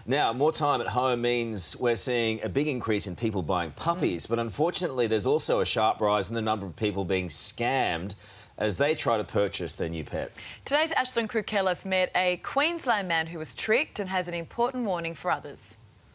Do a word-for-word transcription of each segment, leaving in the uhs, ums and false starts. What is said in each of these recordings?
Now, more time at home means we're seeing a big increase in people buying puppies, mm. but unfortunately there's also a sharp rise in the number of people being scammed as they try to purchase their new pet. Today's Ashton Krukellis met a Queensland man who was tricked and has an important warning for others.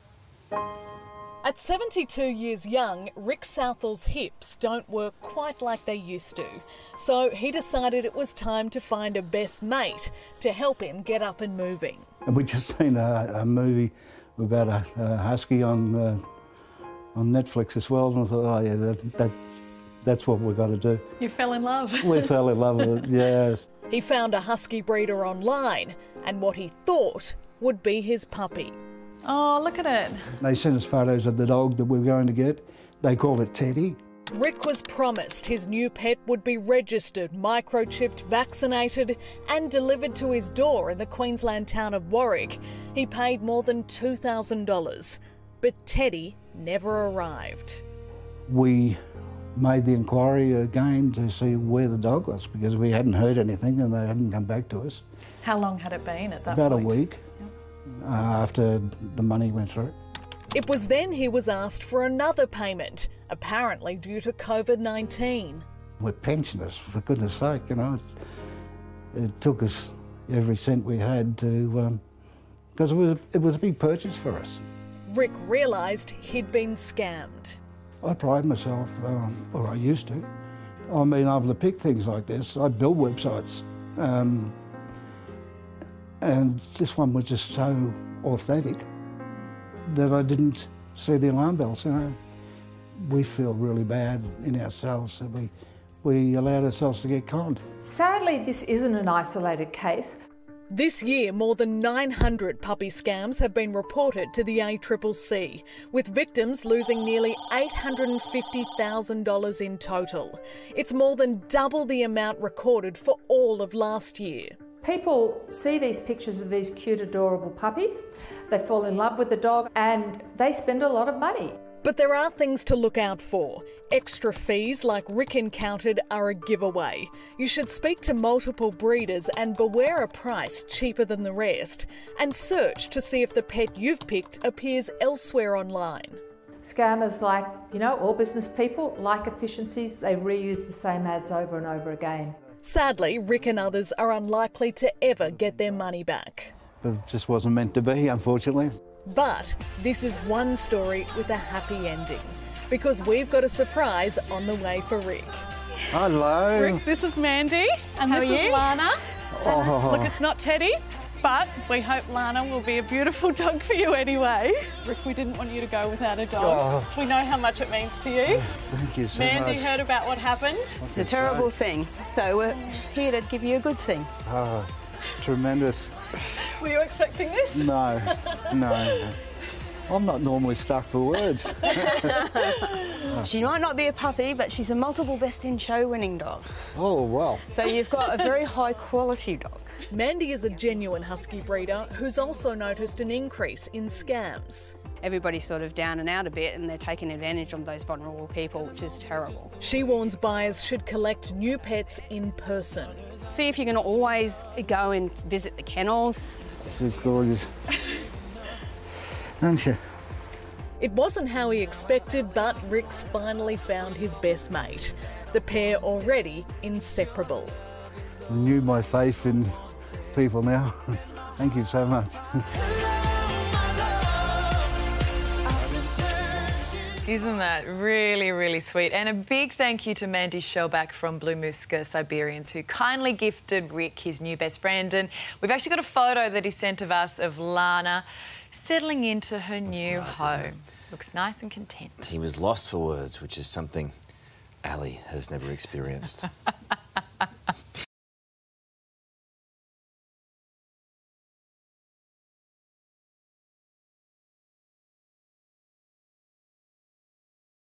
At seventy-two years young, Rick Southall's hips don't work quite like they used to. So he decided it was time to find a best mate to help him get up and moving. And we just seen a, a movie about a, a husky on uh, on Netflix as well, and I thought, oh yeah, that, that that's what we've got to do. You fell in love. We fell in love with it, yes. He found a husky breeder online and what he thought would be his puppy. Oh, look at it. They sent us photos of the dog that we were going to get. They called it Teddy. Rick was promised his new pet would be registered, microchipped, vaccinated and delivered to his door in the Queensland town of Warwick. He paid more than two thousand dollars, but Teddy never arrived. We made the inquiry again to see where the dog was because we hadn't heard anything and they hadn't come back to us. How long had it been at that About point? About a week. Uh, after the money went through. It was then he was asked for another payment, apparently due to COVID nineteen. We're pensioners, for goodness sake, you know. It, it took us every cent we had to, because um, it was, it was a big purchase for us. Rick realised he'd been scammed. I pride myself, um, or I used to, on being able to pick things like this. I build websites. Um, And this one was just so authentic that I didn't see the alarm bells, you know. We feel really bad in ourselves that we, we allowed ourselves to get conned. Sadly, this isn't an isolated case. This year, more than nine hundred puppy scams have been reported to the A C C C, with victims losing nearly eight hundred fifty thousand dollars in total. It's more than double the amount recorded for all of last year. People see these pictures of these cute, adorable puppies, they fall in love with the dog and they spend a lot of money. But there are things to look out for. Extra fees like Rick encountered are a giveaway. You should speak to multiple breeders and beware a price cheaper than the rest, and search to see if the pet you've picked appears elsewhere online. Scammers, like, you know, all business people, like efficiencies, they reuse the same ads over and over again. Sadly, Rick and others are unlikely to ever get their money back. But it just wasn't meant to be, unfortunately. But this is one story with a happy ending, because we've got a surprise on the way for Rick. Hello. Rick, this is Mandy, and How this are is you? Lana. Oh. Look, it's not Teddy, but we hope Lana will be a beautiful dog for you anyway. Rick, we didn't want you to go without a dog. Oh. We know how much it means to you. Oh, thank you so Mandy much. heard about what happened. It's a terrible thing, so we're here to give you a good thing. Oh, tremendous. Were you expecting this? No, no. I'm not normally stuck for words. She might not be a puppy, but she's a multiple Best in Show winning dog. Oh, well. So you've got a very high quality dog. Mandy is a genuine husky breeder who's also noticed an increase in scams. Everybody's sort of down and out a bit and they're taking advantage of those vulnerable people, which is terrible. She warns buyers should collect new pets in person. See if you can always go and visit the kennels. This is gorgeous. Aren't you? It wasn't how he expected, but Rick's finally found his best mate. The pair already inseparable. Renew my faith in people now. Thank you so much. Isn't that really, really sweet? And a big thank you to Mandy Shellback from Blue Muska Siberians, who kindly gifted Rick his new best friend. And we've actually got a photo that he sent of us of Lana settling into her That's new nice, home. Looks nice and content. He was lost for words, which is something Ali has never experienced.